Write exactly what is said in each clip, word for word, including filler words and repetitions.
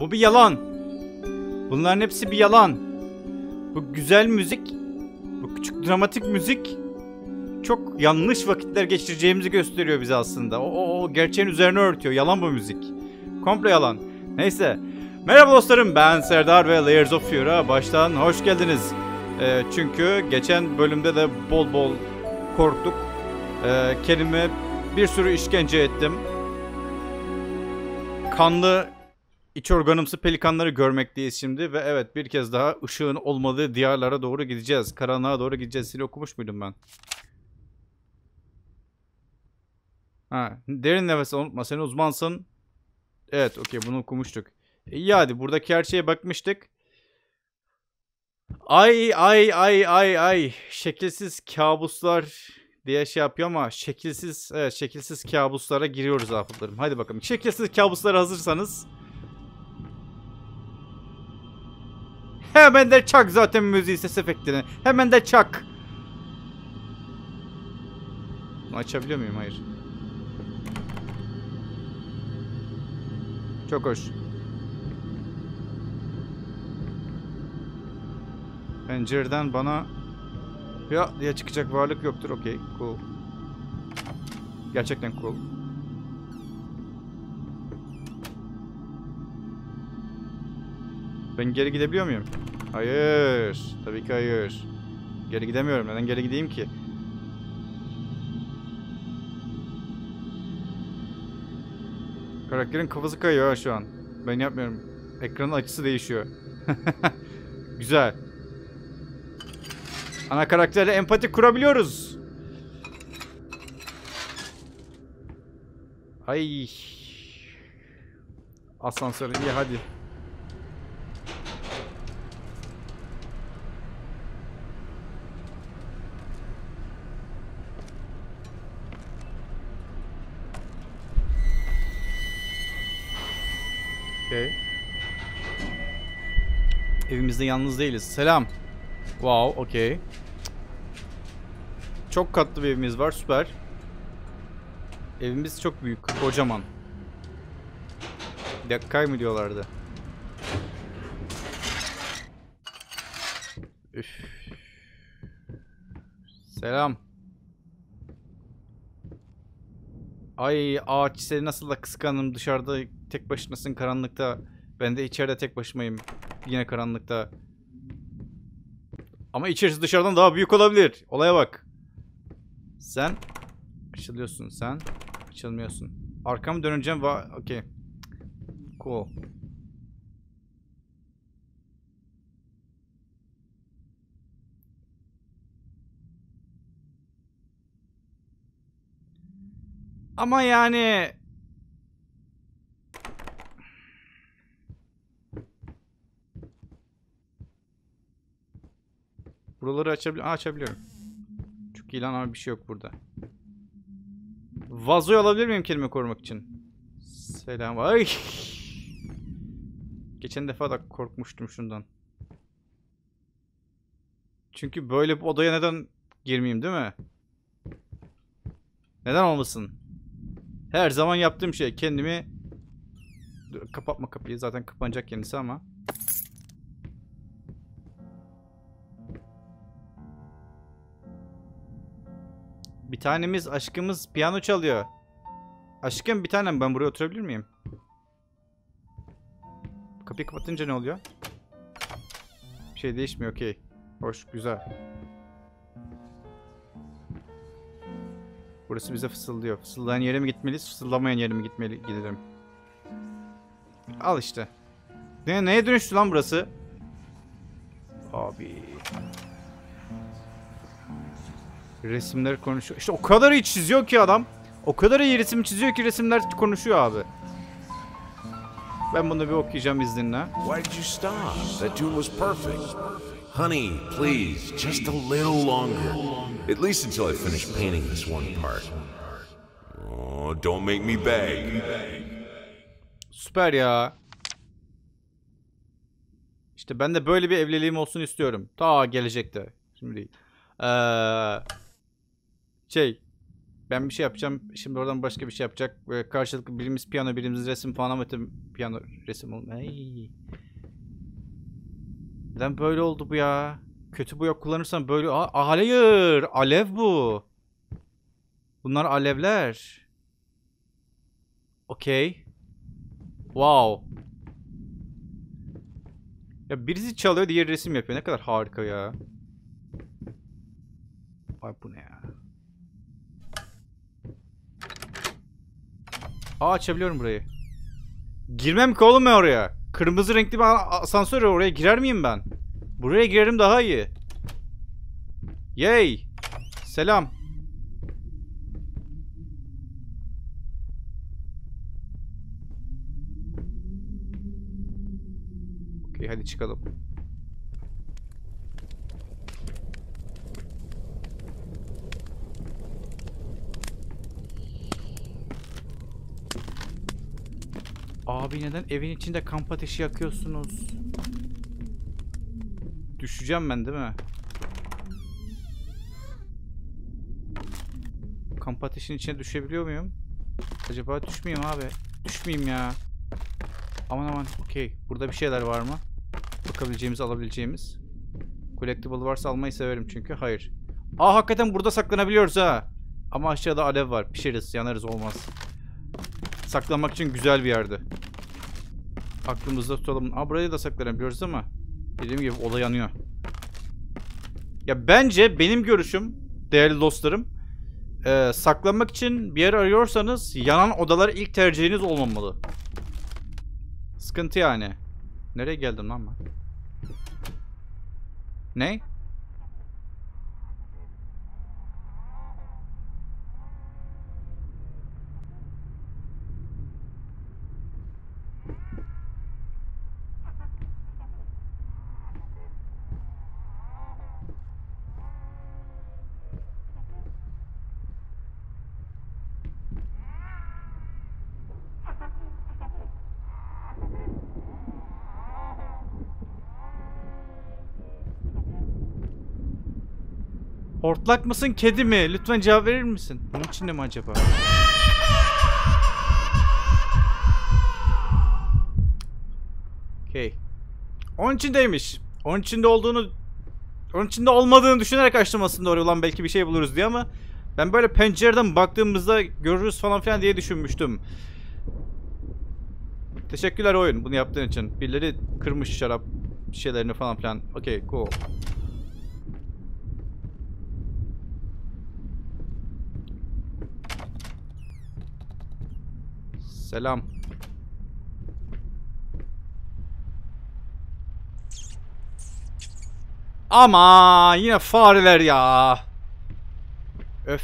Bu bir yalan. Bunların hepsi bir yalan. Bu güzel müzik, bu küçük dramatik müzik çok yanlış vakitler geçireceğimizi gösteriyor bize aslında. O, o, o gerçeğin üzerine örtüyor. Yalan bu müzik. Komple yalan. Neyse. Merhaba dostlarım, ben Serdar ve Layers of Fear'a baştan hoş geldiniz. Ee, çünkü geçen bölümde de bol bol korktuk. Ee, kendime bir sürü işkence ettim. Kanlı iç organımsı pelikanları görmekteyiz şimdi. Ve evet, bir kez daha ışığın olmadığı diyarlara doğru gideceğiz. Karanlığa doğru gideceğiz. Seni okumuş muydum ben? Ha, derin nefes unutma, sen uzmansın. Evet, okey, bunu okumuştuk. İyi, hadi buradaki her şeye bakmıştık. Ay ay ay ay ay. Şekilsiz kabuslar diye şey yapıyor ama şekilsiz, evet, şekilsiz kabuslara giriyoruz afıtlarım. Hadi bakalım. Şekilsiz kabuslara hazırsanız. Hemen de çak zaten müziği, ses efektini. Hemen de çak. Bunu açabiliyor muyum? Hayır. Çok hoş. Pencereden bana ya diye çıkacak varlık yoktur. Okey, cool. Gerçekten cool. Ben geri gidebiliyor muyum? Hayır. Tabii ki hayır. Geri gidemiyorum. Neden geri gideyim ki? Karakterin kafası kayıyor ha şu an. Ben yapmıyorum. Ekranın açısı değişiyor. Güzel. Ana karakterle empati kurabiliyoruz. Ay. Asansör iyi, hadi. Okay. Evimizde yalnız değiliz. Selam. Wow, okey. Çok katlı bir evimiz var, süper. Evimiz çok büyük, kocaman. Dekkay mı diyorlardı? Üf. Selam. Ay, ağaç, seni nasıl da kıskanım. Dışarıda tek başınasın karanlıkta. Ben de içeride tek başımayım. Yine karanlıkta. Ama içerisi dışarıdan daha büyük olabilir. Olaya bak. Sen açılıyorsun, sen açılmıyorsun. Arkamı döneceğim ve okey. Cool. Ama yani buraları açabiliyorum. açabiliyorum. Çok iyi lan, ama bir şey yok burada. Vazoyu alabilir miyim kelime korumak için? Selam. Ay. Geçen defa da korkmuştum şundan. Çünkü böyle bir odaya neden girmeyeyim, değil mi? Neden olmasın? Her zaman yaptığım şey, kendimi... Dur, kapatma kapıyı, zaten kapanacak kendisi ama. Bir tanemiz, aşkımız piyano çalıyor. Aşkım bir tanem, ben buraya oturabilir miyim? Kapıyı kapatınca ne oluyor? Bir şey değişmiyor, okey. Hoş, güzel. Burası bize fısıldıyor. Fısıldayan yere mi gitmeliyiz, fısıldamayan yere mi gitmeli gidelim? Al işte. Ne, neye dönüştü lan burası? Abi. Resimler konuşuyor. İşte o kadar iyi çiziyor ki adam. O kadar iyi resim çiziyor ki resimler konuşuyor abi. Ben bunu bir okuyacağım izninle. Why did you stop? That tune was perfect. Honey, please, just a little longer. At least until I finish painting this one part. Oh, don't make me beg. Süper ya. İşte ben de böyle bir evliliğim olsun istiyorum. Ta gelecekte. Şimdi değil. Ee, şey. Ben bir şey yapacağım. Şimdi oradan başka bir şey yapacak. Böyle karşılıklı birimiz piyano, birimiz resim falan ama piyano resim olmuyor. Ay. Neden böyle oldu bu ya? Kötü boya kullanırsan böyle... Aa, hayır! Alev bu. Bunlar alevler. Okey. Wow. Ya birisi çalıyor, diğer resim yapıyor. Ne kadar harika ya. Ay bu ne ya? Aa, açabiliyorum burayı. Girmem ki oğlum ben oraya. Kırmızı renkli bir asansör, oraya girer miyim ben? Buraya girerim daha iyi. Yay. Selam. Okey, hadi çıkalım. Abi neden evin içinde kamp ateşi yakıyorsunuz? Düşeceğim ben değil mi? Kamp ateşinin içine düşebiliyor muyum? Acaba düşmeyeyim abi. Düşmeyeyim ya. Aman aman. Okey. Burada bir şeyler var mı? Bakabileceğimiz, alabileceğimiz. Collectible varsa almayı severim çünkü. Hayır. Aa, hakikaten burada saklanabiliyoruz ha. Ama aşağıda alev var. Pişeriz, yanarız, olmaz. Saklanmak için güzel bir yerdi. Aklımızda tutalım. Aa, burayı da saklanabiliyoruz ama dediğim gibi olay yanıyor. Ya bence benim görüşüm, değerli dostlarım, e, saklanmak için bir yer arıyorsanız yanan odalar ilk tercihiniz olmamalı. Sıkıntı yani. Nereye geldim lan ben? Ne? Hortlak mısın, kedi mi? Lütfen cevap verir misin? Bunun içinde mi acaba? Okay. Onun içindeymiş. Onun içinde olduğunu, onun içinde olmadığını düşünerek açtım aslında oraya. Ulan belki bir şey buluruz diye ama ben böyle pencereden baktığımızda görürüz falan filan diye düşünmüştüm. Teşekkürler oyun, bunu yaptığın için. Birileri kırmış şarap şeylerini falan filan. Okay, cool. Selam. Ama yine fareler ya. Öf.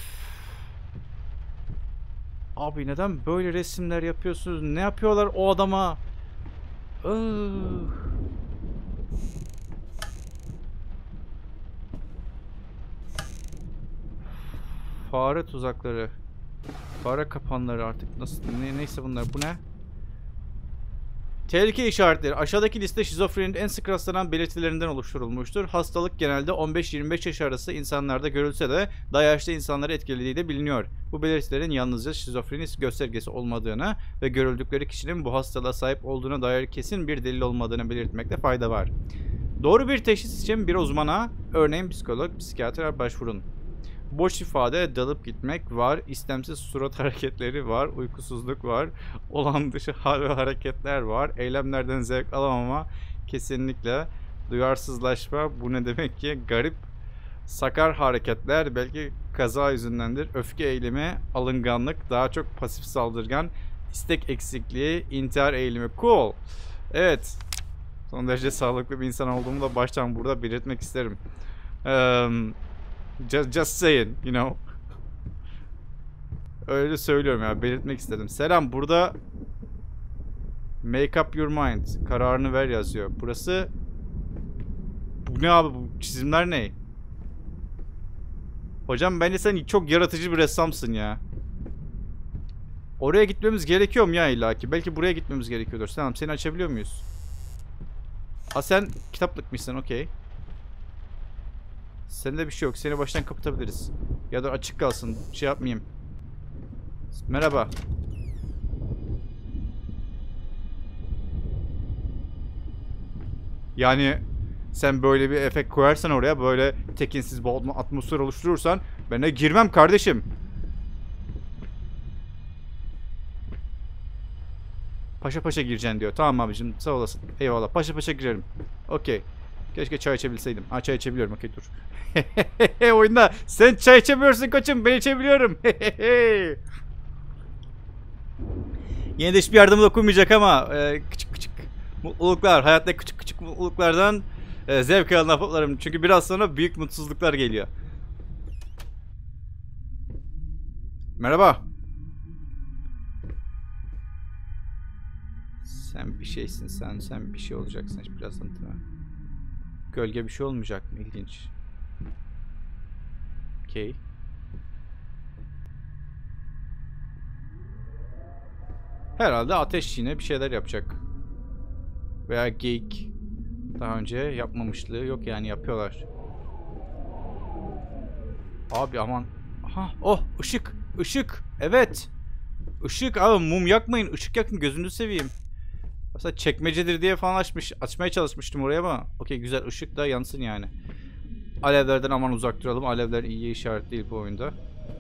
Abi neden böyle resimler yapıyorsunuz? Ne yapıyorlar o adama? Ugh. Fare tuzakları. Fare kapanları artık nasıl, ne, neyse bunlar. Bu ne? Tehlike işaretleri. Aşağıdaki liste şizofreninin en sık rastlanan belirtilerinden oluşturulmuştur. Hastalık genelde on beş yirmi beş yaş arası insanlarda görülse de daha yaşlı insanları etkilediği de biliniyor. Bu belirtilerin yalnızca şizofreni göstergesi olmadığını ve görüldükleri kişinin bu hastalığa sahip olduğuna dair kesin bir delil olmadığını belirtmekte fayda var. Doğru bir teşhis için bir uzmana, örneğin psikolog, psikiyatra başvurun. Boş ifade, dalıp gitmek var, istemsiz surat hareketleri var, uykusuzluk var, olan dışı hal ve hareketler var, eylemlerden zevk alamama kesinlikle, duyarsızlaşma, bu ne demek ki, garip, sakar hareketler, belki kaza yüzündendir, öfke eğilimi, alınganlık, daha çok pasif saldırgan, istek eksikliği, intihar eğilimi. Cool. Evet. Son derece sağlıklı bir insan olduğumu da baştan burada belirtmek isterim. Um, Just, just saying, you know. Öyle söylüyorum ya, belirtmek istedim. Selam, burada make up your mind, kararını ver yazıyor. Burası, bu ne abi, bu çizimler ne? Hocam bence sen çok yaratıcı bir ressamsın ya. Oraya gitmemiz gerekiyor mu ya illaki? Belki buraya gitmemiz gerekiyordur. Tamam, seni açabiliyor muyuz? Ha, sen kitaplıkmışsın, okey. Sende bir şey yok. Seni baştan kapatabiliriz. Ya da açık kalsın. Şey yapmayayım. Merhaba. Yani sen böyle bir efekt koyarsan oraya, böyle tekinsiz bir atmosfer oluşturursan ben de girmem kardeşim. Paşa paşa gireceksin diyor. Tamam abicim, sağ olasın. Eyvallah. Paşa paşa girerim. Okey. Keşke çay içebilseydim. Ha, çay içebiliyorum. Okey, dur. Oyunda sen çay içemiyorsun koçum. Ben içebiliyorum. Yine de hiçbir yardım dokunmayacak ama e, küçük küçük mutluluklar. Hayatta küçük küçük mutluluklardan e, zevk alan ahbaplarım. Çünkü biraz sonra büyük mutsuzluklar geliyor. Merhaba. Sen bir şeysin, sen sen bir şey olacaksın birazdan, değil mi? Gölge bir şey olmayacak mı? İlginç. Okey. Herhalde ateş yine bir şeyler yapacak. Veya geyik. Daha önce yapmamışlığı yok yani, yapıyorlar. Abi aman. Aha, oh, ışık, ışık. Evet. Işık abi, mum yakmayın, ışık yakın, gözünü seveyim. Aslında çekmecedir diye falan açmış, açmaya çalışmıştım oraya ama okey, güzel, ışık da yansın yani. Alevlerden aman uzak duralım. Alevler iyiye işaret değil bu oyunda.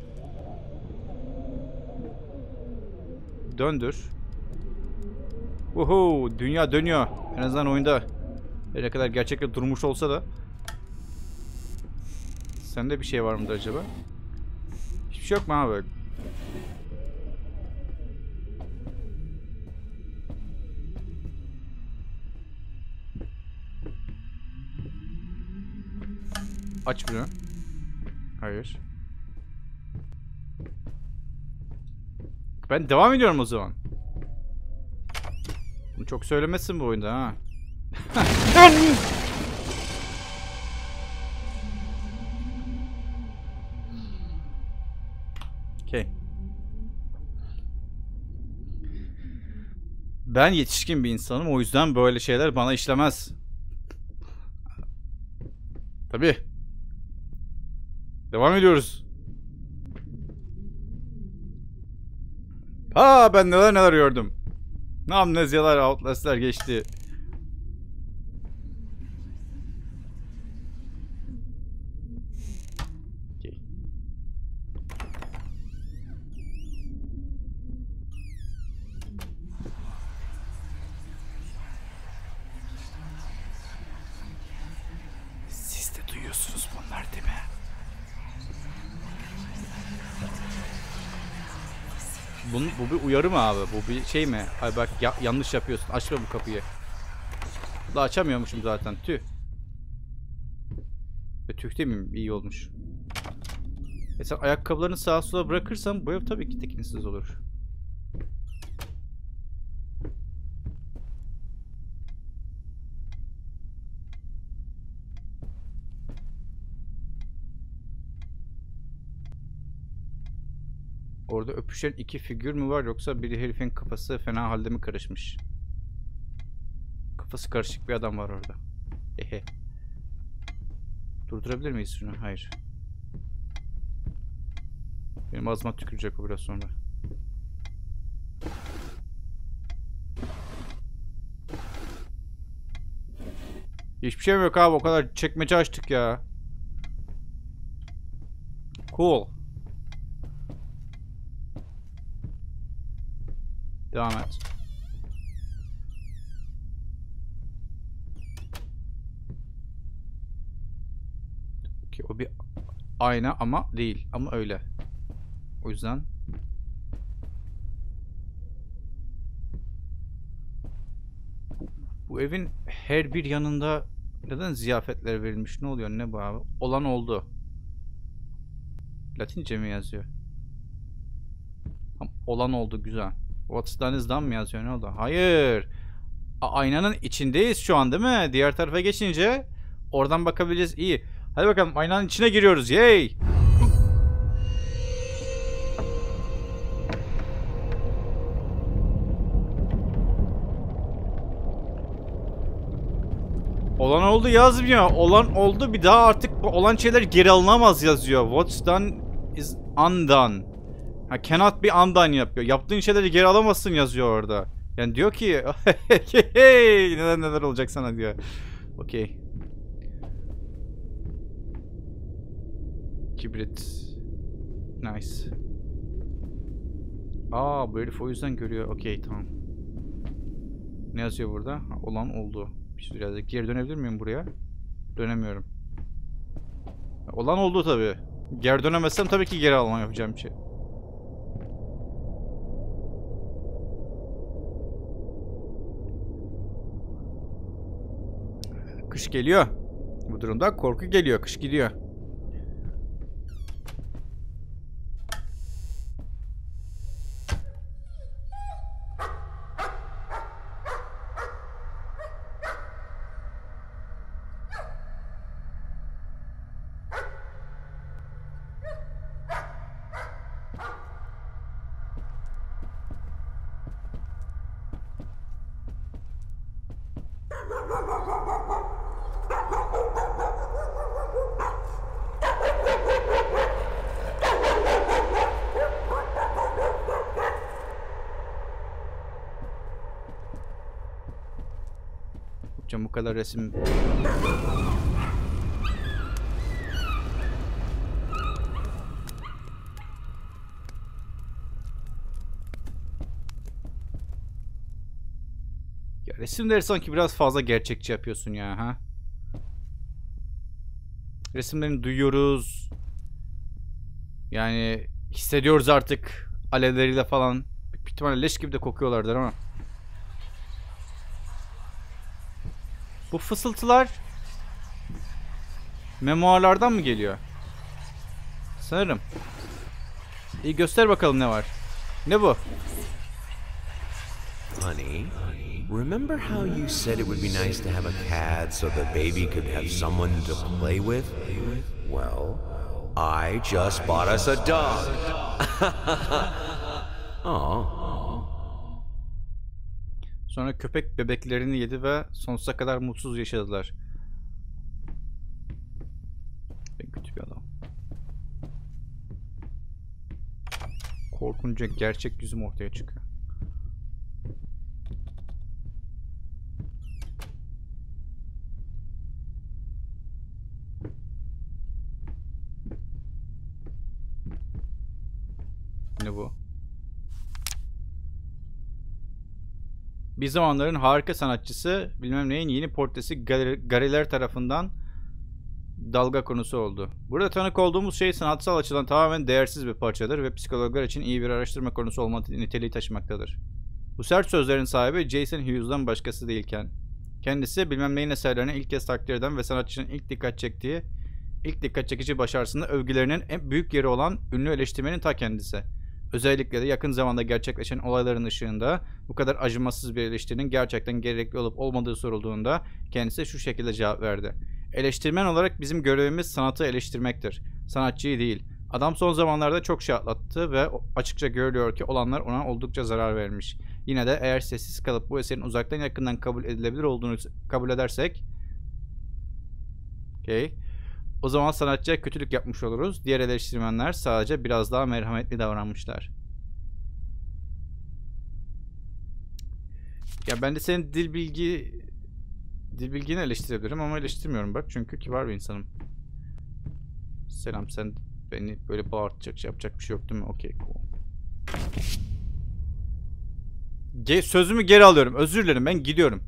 Döndür. Uhu, dünya dönüyor. En azından oyunda. Ne kadar gerçekte durmuş olsa da. Sende bir şey var mıdır acaba? Hiçbir şey yok mu abi? Aç bunu. Hayır. Ben devam ediyorum o zaman. Bunu çok söylemezsin bu oyunda ha. Okay. Ben yetişkin bir insanım, o yüzden böyle şeyler bana işlemez. Tabii. Devam ediyoruz. Ha, ben neler neler gördüm. Ne amnezyalar, outlast'ler geçti. Okay. Siz de duyuyorsunuz bunlar değil mi? Bu, bu bir uyarı mı abi? Bu bir şey mi? Ay bak ya, yanlış yapıyorsun. Açma bu kapıyı. Da açamıyormuşum zaten. Tüh. E, tüh değil miyim? İyi olmuş. E sen ayakkabılarını sağa sola bırakırsan bu ev tabii ki tekinsiz olur. Orada öpüşen iki figür mü var, yoksa bir herifin kafası fena halde mi karışmış? Kafası karışık bir adam var orada. Ehe. Durdurabilir miyiz şunu? Hayır. Benim ağzıma tükürecek o biraz sonra. Hiçbir şey mi yok abi? O kadar çekmece açtık ya. Cool. Devam et. Okay, o bir ayna ama değil. Ama öyle. O yüzden bu, bu evin her bir yanında neden ziyafetler verilmiş? Ne oluyor? Ne bu abi? Olan oldu. Latince mi yazıyor? Olan oldu, güzel. What's done is done mı yazıyor? Ne oldu? Hayır. A aynanın içindeyiz şu an değil mi? Diğer tarafa geçince oradan bakabileceğiz. İyi. Hadi bakalım, aynanın içine giriyoruz. Yay! Olan oldu yazmıyor. Olan oldu, bir daha artık olan şeyler geri alınamaz yazıyor. What's done is undone. Ha, cannot be undone yapıyor. Yaptığın şeyleri geri alamazsın yazıyor orada. Yani diyor ki hey, neler neler olacak sana diyor. Okey. Kibrit. Nice. Aa, bu herif o yüzden görüyor. Okey, tamam. Ne yazıyor burada? Ha, olan oldu. Bir şey biraz geri dönebilir miyim buraya? Dönemiyorum. Olan oldu tabii. Geri dönemezsem tabii ki geri almam yapacağım bir şey. Kış geliyor. Bu durumda korku geliyor. Kış gidiyor. Hocam bu kadar resim... Ya resimleri sanki biraz fazla gerçekçi yapıyorsun ya, ha? Resimlerini duyuyoruz. Yani hissediyoruz artık alevleriyle falan. Bir ihtimalle leş gibi de kokuyorlardır ama. Bu fısıltılar memuarlardan mı geliyor? Sanırım. İyi, göster bakalım ne var. Ne bu? Honey, remember how you said it would be nice to have a cat so the baby could have someone to play with? Well, I just bought us a dog. Aww. Sonra köpek bebeklerini yedi ve sonsuza kadar mutsuz yaşadılar. Ben kötü bir adam. Korkunca gerçek yüzüm ortaya çıkıyor. Ne bu? Bir zamanların harika sanatçısı bilmem neyin yeni portresi galeriler tarafından dalga konusu oldu. Burada tanık olduğumuz şey sanatsal açıdan tamamen değersiz bir parçadır ve psikologlar için iyi bir araştırma konusu olma niteliği taşımaktadır. Bu sert sözlerin sahibi Jason Hughes'dan başkası değilken. Kendisi bilmem neyin eserlerini ilk kez takdir eden ve sanatçının ilk dikkat çektiği, ilk dikkat çekici başarısında övgülerinin en büyük yeri olan ünlü eleştirmenin ta kendisi. Özellikle de yakın zamanda gerçekleşen olayların ışığında bu kadar acımasız bir eleştirinin gerçekten gerekli olup olmadığı sorulduğunda kendisi şu şekilde cevap verdi. Eleştirmen olarak bizim görevimiz sanatı eleştirmektir. Sanatçıyı değil. Adam son zamanlarda çok şey atlattı ve açıkça görülüyor ki olanlar ona oldukça zarar vermiş. Yine de eğer sessiz kalıp bu eserin uzaktan yakından kabul edilebilir olduğunu kabul edersek, okay, o zaman sanatçıya kötülük yapmış oluruz. Diğer eleştirmenler sadece biraz daha merhametli davranmışlar. Ya ben de senin dil bilgi dil bilgini eleştirebilirim ama eleştirmiyorum bak, çünkü kibar bir insanım. Selam, sen beni böyle bağırtacak, şey yapacak bir şey yok değil mi? Okey, cool. Ge sözümü geri alıyorum. Özür dilerim, ben gidiyorum.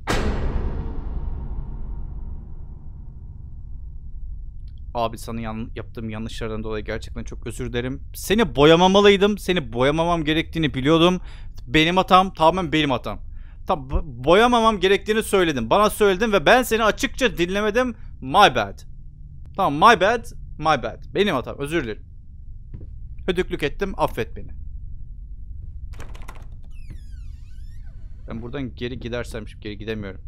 Abi sana yan yaptığım yanlışlardan dolayı gerçekten çok özür dilerim. Seni boyamamalıydım. Seni boyamamam gerektiğini biliyordum. Benim hatam, tamamen benim hatam. Tam boyamamam gerektiğini söyledim. Bana söyledin ve ben seni açıkça dinlemedim. My bad. Tamam, my bad, my bad. Benim hatam, özür dilerim. Hödüklük ettim, affet beni. Ben buradan geri gidersem şimdi geri gidemiyorum.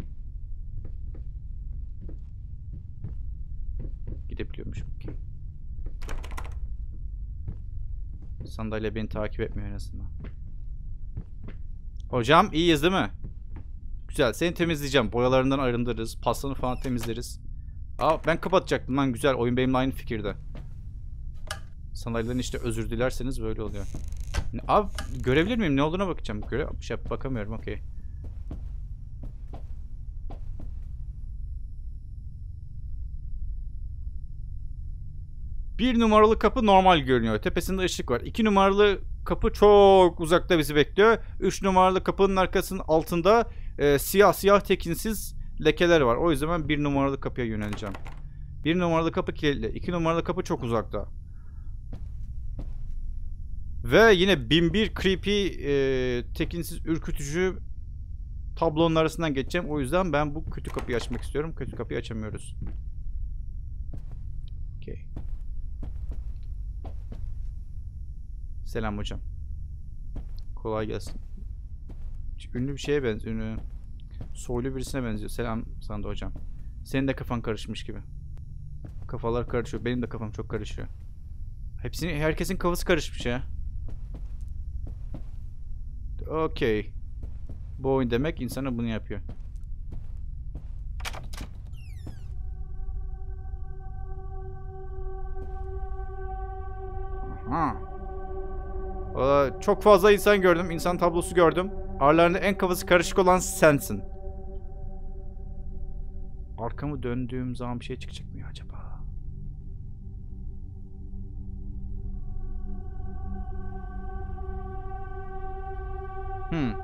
Gidebiliyormuşum. Sandalye beni takip etmiyor en azından. Hocam iyiyiz değil mi? Güzel, seni temizleyeceğim. Boyalarından arındırırız. Paslanı falan temizleriz. Aa, ben kapatacaktım lan, güzel. Oyun benimle aynı fikirde. Sanayiden işte özür dilerseniz böyle oluyor. Ne, abi görebilir miyim? Ne olduğuna bakacağım. Göre şey, bakamıyorum. Okey. Bir numaralı kapı normal görünüyor. Tepesinde ışık var. İki numaralı kapı çok uzakta bizi bekliyor. Üç numaralı kapının arkasının altında e, siyah siyah tekinsiz lekeler var. O yüzden ben bir numaralı kapıya yöneleceğim. Bir numaralı kapı kilitli. İki numaralı kapı çok uzakta. Ve yine bin bir creepy, e, tekinsiz, ürkütücü tablonun arasından geçeceğim. O yüzden ben bu kötü kapıyı açmak istiyorum. Kötü kapıyı açamıyoruz. Okey. Selam hocam. Kolay gelsin. Ünlü bir şeye benziyor. Ünlü, soylu birisine benziyor. Selam sana da hocam. Senin de kafan karışmış gibi. Kafalar karışıyor. Benim de kafam çok karışıyor. Hepsinin, herkesin kafası karışmış ya. Okey. Bu oyun demek insana bunu yapıyor. Aha. Ee, çok fazla insan gördüm. İnsan tablosu gördüm. Aralarında en kafası karışık olan sensin. Arkamı döndüğüm zaman bir şey çıkacak mı acaba? Hmm.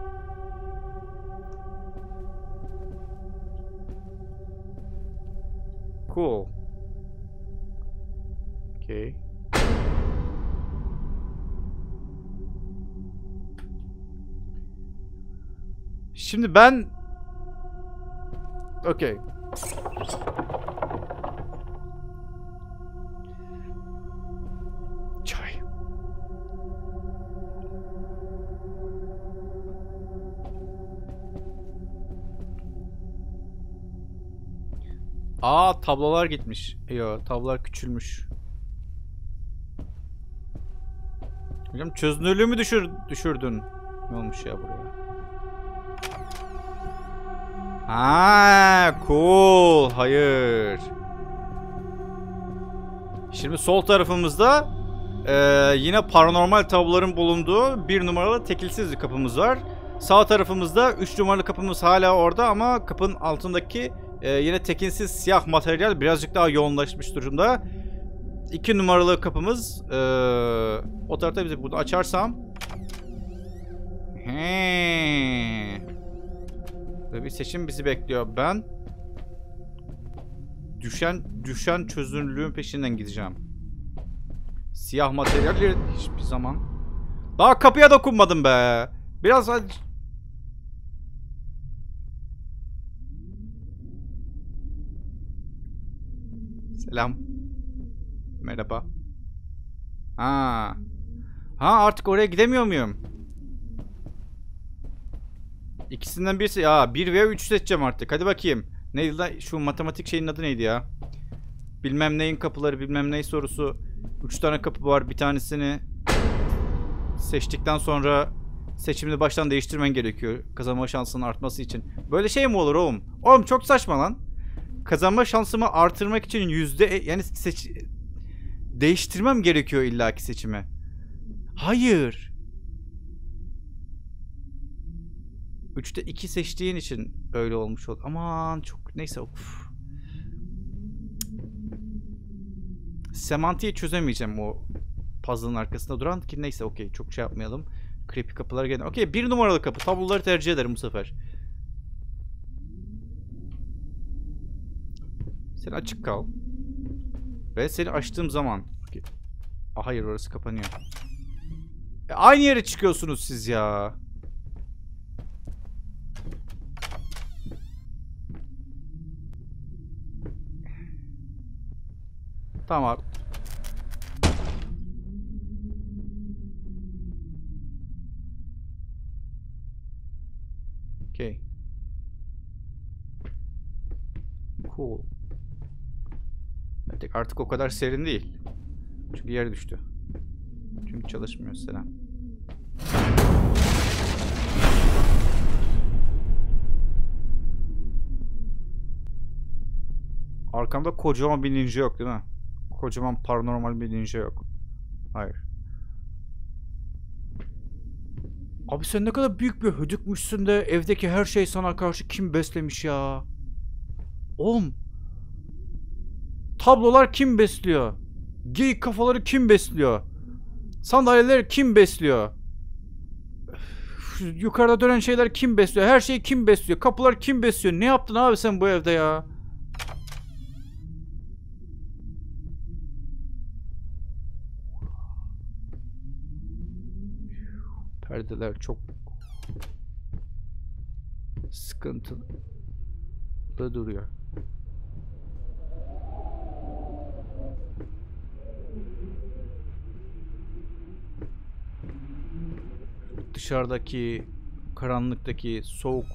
Cool. Okay. Şimdi ben... Okay. Çay. Aa, tablolar gitmiş. Yo, tablolar küçülmüş. Hocam çözünürlüğümü düşür düşürdün. Ne olmuş ya buraya? Ha, cool. Hayır. Şimdi sol tarafımızda e, yine paranormal tabloların bulunduğu bir numaralı tekilsiz bir kapımız var. Sağ tarafımızda üç numaralı kapımız hala orada ama kapının altındaki e, yine tekinsiz siyah materyal birazcık daha yoğunlaşmış durumda. iki numaralı kapımız e, o tarafta, bizi burada açarsam He. Ve bir seçim bizi bekliyor. Ben düşen düşen çözünürlüğün peşinden gideceğim. Siyah materyaller hiçbir zaman. Daha kapıya dokunmadım be. Biraz hadi. Selam. Merhaba. Ha. Ha, artık oraya gidemiyor muyum? İkisinden birisi. Ya bir veya üç seçeceğim artık. Hadi bakayım. Neydi lan? Şu matematik şeyin adı neydi ya? Bilmem neyin kapıları, bilmem ney sorusu. üç tane kapı var. Bir tanesini seçtikten sonra seçimini baştan değiştirmen gerekiyor. Kazanma şansının artması için. Böyle şey mi olur oğlum? Oğlum çok saçma lan. Kazanma şansımı artırmak için yüzde yani seç değiştirmem gerekiyor illaki seçimi. Hayır. üçte iki seçtiğin için öyle olmuş oldu. Aman çok neyse. Of. Semantiği çözemeyeceğim o puzzle'ın arkasında duran ki neyse, okey, çok şey yapmayalım. Creepy kapılar gene. Okey, bir numaralı kapı. Tabloları tercih ederim bu sefer. Sen açık kal. Ve seni açtığım zaman. Okay. Ah, hayır, orası kapanıyor. E, aynı yere çıkıyorsunuz siz ya. Tamam. Okay. Cool. Artık, artık o kadar serin değil. Çünkü yere düştü. Çünkü çalışmıyor. Selam. Arkamda kocaman bir ninja yok değil mi? Kocaman paranormal bir ninja yok. Hayır. Abi sen ne kadar büyük bir hödükmüşsün de evdeki her şey sana karşı kim beslemiş ya? Oğlum. Tablolar kim besliyor? Geyik kafaları kim besliyor? Sandalyeler kim besliyor? Yukarıda dönen şeyler kim besliyor? Her şeyi kim besliyor? Kapılar kim besliyor? Ne yaptın abi sen bu evde ya? Perdeler çok sıkıntılı duruyor. Dışarıdaki karanlıktaki soğuk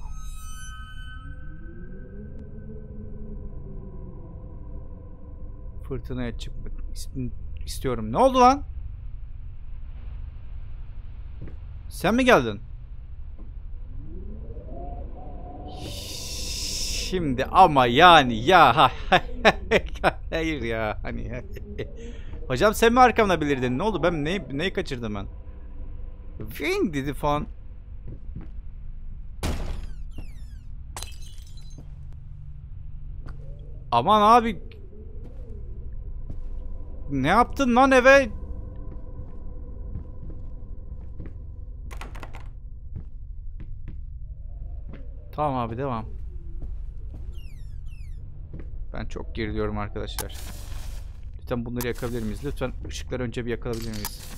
fırtınaya çıkmak istiyorum. Ne oldu lan? Sen mi geldin? Şimdi ama yani ya hayır ya hani hocam sen mi arkamda belirdin? Ne oldu? Ben neyi, neyi kaçırdım ben? Fing dedi falan. Aman abi. Ne yaptın lan eve? Tamam abi devam. Ben çok geriliyorum arkadaşlar. Lütfen bunları yakabilir miyiz? Lütfen ışıkları önce bir yakabilir miyiz?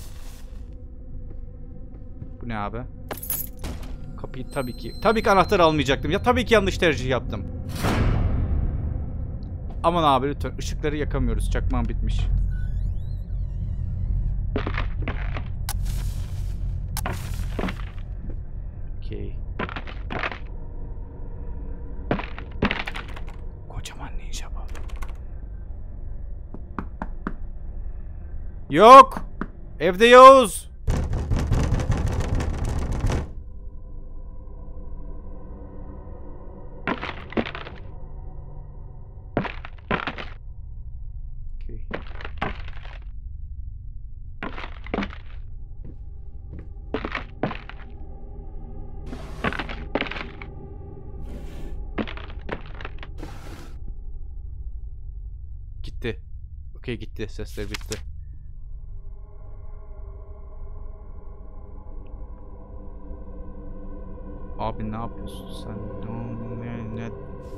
Bu ne abi? Kapıyı tabii ki... Tabii ki anahtar almayacaktım. Ya tabii ki yanlış tercih yaptım. Aman abi lütfen ışıkları yakamıyoruz. Çakmağım bitmiş. Okey. Kocaman ninja bu. Yok. Evde Yavuz. Okay. Gitti. Okey gitti. Sesler bitti. Abi ne yapıyorsun sen? Ne, ne?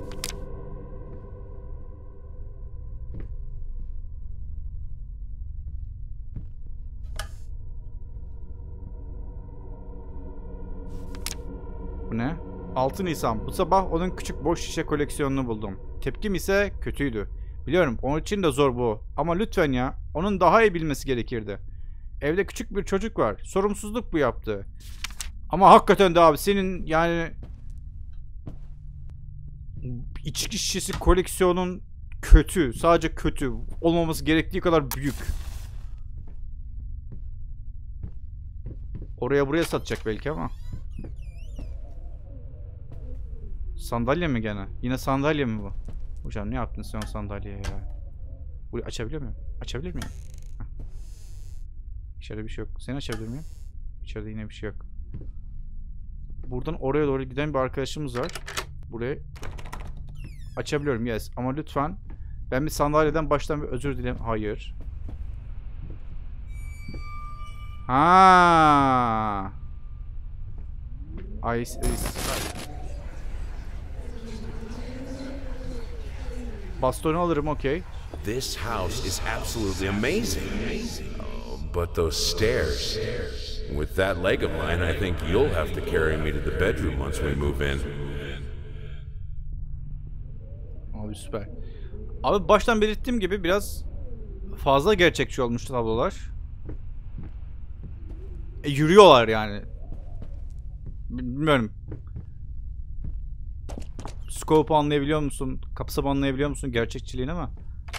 Bu ne? altı Nisan. Bu sabah onun küçük boş şişe koleksiyonunu buldum. Tepkim ise kötüydü. Biliyorum onun için de zor bu. Ama lütfen ya. Onun daha iyi bilmesi gerekirdi. Evde küçük bir çocuk var. Sorumsuzluk bu yaptığı. Ama hakikaten de abi senin yani içki şişesi koleksiyonun kötü. Sadece kötü. Olmaması gerektiği kadar büyük. Oraya buraya satacak belki ama. Sandalye mi gene? Yine sandalye mi bu? Hocam ne yaptın sen o sandalyeye ya? Burayı açabiliyor muyum? Açabilir miyim? Heh. İçeride bir şey yok. Seni açabilir miyim? İçeride yine bir şey yok. Buradan oraya doğru giden bir arkadaşımız var. Burayı açabiliyorum yes. Ama lütfen ben bir sandalyeden baştan bir özür dilerim. Hayır. Ha. Ay, bastonu alırım okey. This house is absolutely amazing. Oh, but those stairs. With that leg of mine, I think you'll have to carry me to the bedroom once we move in. Abi süper. Abi baştan belirttiğim gibi biraz fazla gerçekçi olmuş tablolar. E, yürüyorlar yani. Bilmiyorum. Scope'u anlayabiliyor musun? Kapsamı anlayabiliyor musun gerçekçiliğini ama.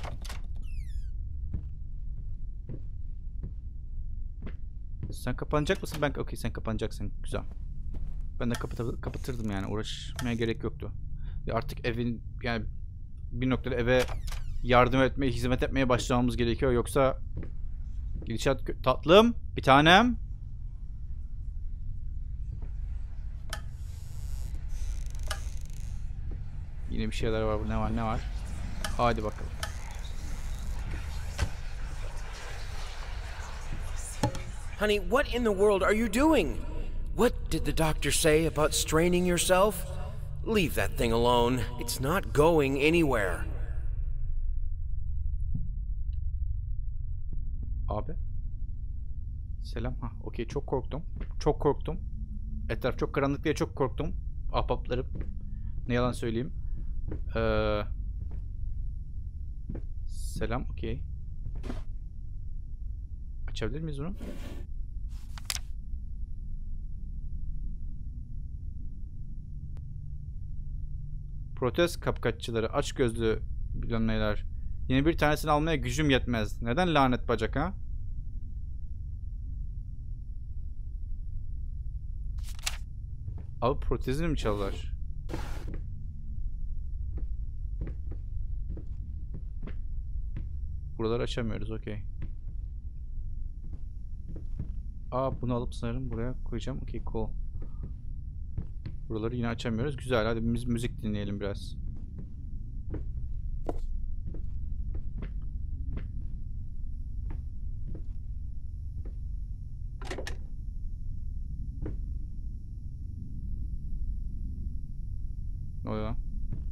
Sen kapanacak mısın? Ben okey sen kapanacaksın. Güzel. Ben de kapatır, kapatırdım yani. Uğraşmaya gerek yoktu. Ya artık evin yani bir noktada eve yardım etmeye, hizmet etmeye başlamamız gerekiyor. Yoksa Gidişat tatlım. Bir tanem. Yine bir şeyler var. Ne var ne var? Hadi bakalım. Honey, what in the world are you doing? What did the doctor say about straining yourself? Leave that thing alone. It's not going anywhere. Abi. Selam. Ha, okey. Çok korktum. Çok korktum. Etraf çok karanlık diye çok korktum. Ahbaplarım. Ne yalan söyleyeyim. Ee, selam. Okey. Açabilir miyiz bunu? Protest kapkaççıları. Aç gözlü bilmem neler. Yine bir tanesini almaya gücüm yetmez. Neden lanet bacak ha? Abi protezini mi çaldılar? Buraları açamıyoruz, okey. Aa, bunu alıp sanırım buraya koyacağım. Okey, cool. Buraları yine açamıyoruz. Güzel, hadi biz müzik dinleyelim biraz. Ne oluyor lan?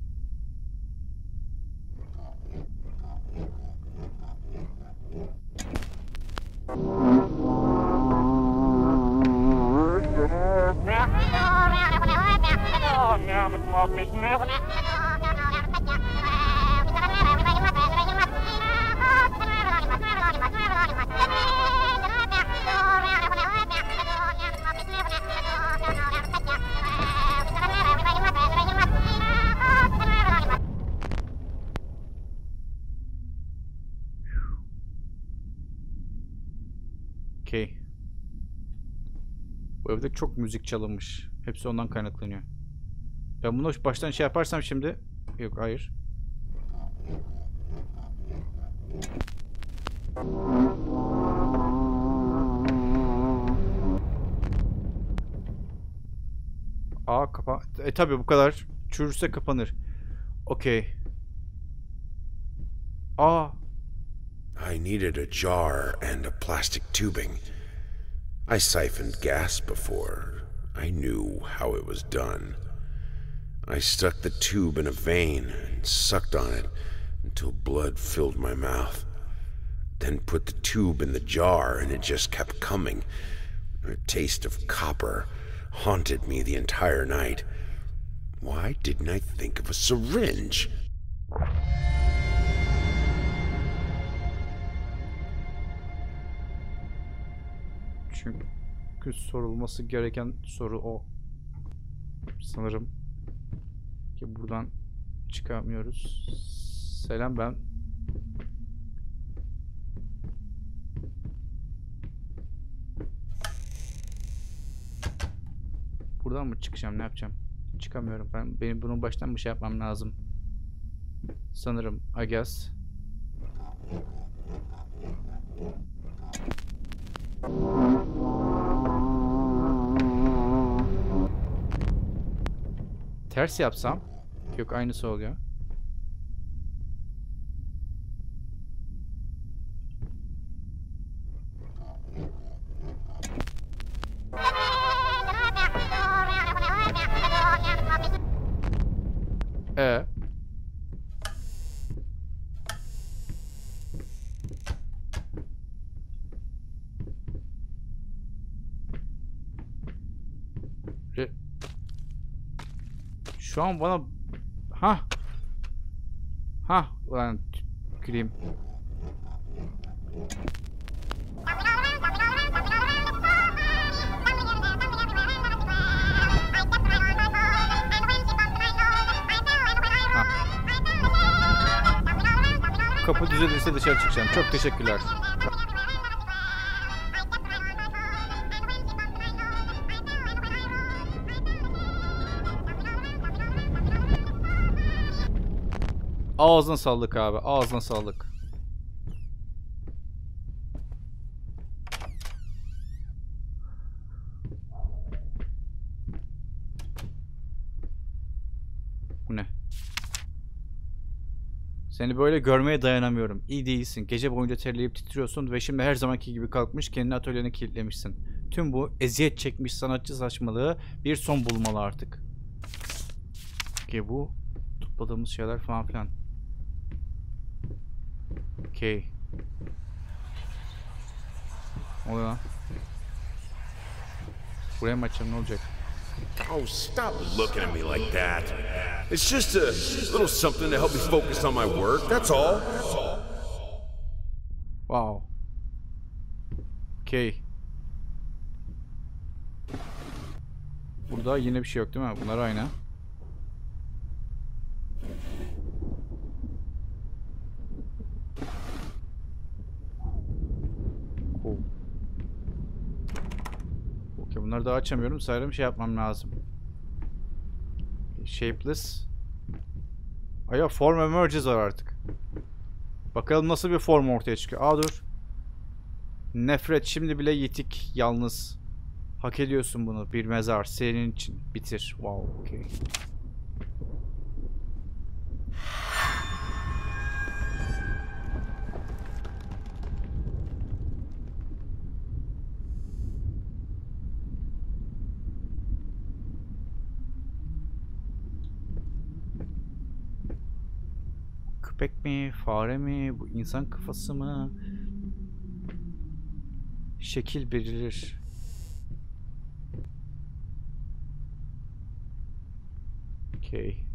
Okay. Bu evde çok müzik çalınmış. Hepsi ondan kaynaklanıyor. Ben bunu baştan şey yaparsam şimdi... Yok, hayır. Aa, kapa... E tabi bu kadar çürürse kapanır. Okey. Aa. I needed a jar and a plastic tubing. I siphoned gas before. I knew how it was done. I stuck the tube in a vein and sucked on it until blood filled my mouth. Then put the tube in the jar and it just kept coming. A taste of copper haunted me the entire night. Why didn't I think of a syringe? Çünkü sorulması gereken soru o. Sanırım. Ki buradan çıkamıyoruz. Selam, ben. Buradan mı çıkacağım? Ne yapacağım? Çıkamıyorum. Ben benim bunun baştan bir şey yapmam lazım. Sanırım. I guess. Ters yapsam, yok aynısı oluyor. Ee. Re Şu an bana ha ha ulan tüküreyim. Kapı düzelirse dışarı çıkacağım. Çok teşekkürler. Ağzına sağlık abi. Ağzına sağlık. Seni böyle görmeye dayanamıyorum. İyi değilsin. Gece boyunca terleyip titriyorsun ve şimdi her zamanki gibi kalkmış kendini atölyene kilitlemişsin. Tüm bu eziyet çekmiş sanatçı saçmalığı bir son bulmalı artık. Okey, bu topladığımız şeyler falan filan. Okey. Ne oluyor lan? Buraya mı açacağım, ne olacak? Oh, stop looking at me like that. It's just a little something to help me focus on my work, that's all. Wow. Okey. Burada yine bir şey yok değil mi? Bunlar aynı. Oh. Okey, bunları daha açamıyorum. Sadece bir şey yapmam lazım. Shapeless. Aya form emerges var artık. Bakalım nasıl bir form ortaya çıkıyor. Aa dur. Nefret şimdi bile yitik, yalnız. Hak ediyorsun bunu. Bir mezar senin için. Bitir. Wow, okey. Köpek mi? Fare mi? Bu insan kafası mı? Şekil belirir. Okey.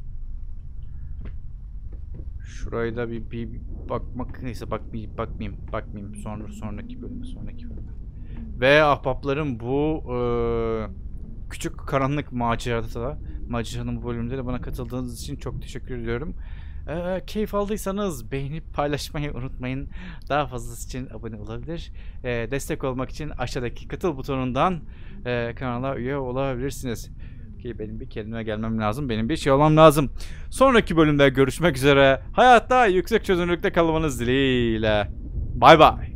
Şurayı da bir, bir bakmak, neyse bak bir bakmayayım, bakmayayım. Sonra sonraki bölümde, sonraki bölümde. Ve ahbaplarım bu e, küçük karanlık macerada da maceranın bu bölümünde de bana katıldığınız için çok teşekkür ediyorum. Ee, keyif aldıysanız beğenip paylaşmayı unutmayın. Daha fazlası için abone olabilir. Ee, destek olmak için aşağıdaki katıl butonundan e, kanala üye olabilirsiniz. Ki benim bir kendime gelmem lazım. Benim bir şey olmam lazım. Sonraki bölümde görüşmek üzere. Hayatta yüksek çözünürlükte kalmanız dileğiyle. Bay bay.